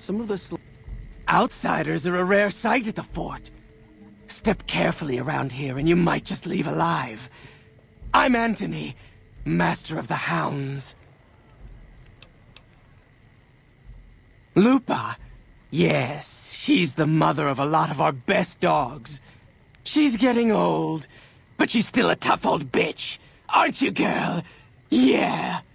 Some of the outsiders are a rare sight at the fort. Step carefully around here and you might just leave alive. I'm Anthony, Master of the Hounds. Lupa? Yes, she's the mother of a lot of our best dogs. She's getting old, but she's still a tough old bitch. Aren't you, girl? Yeah.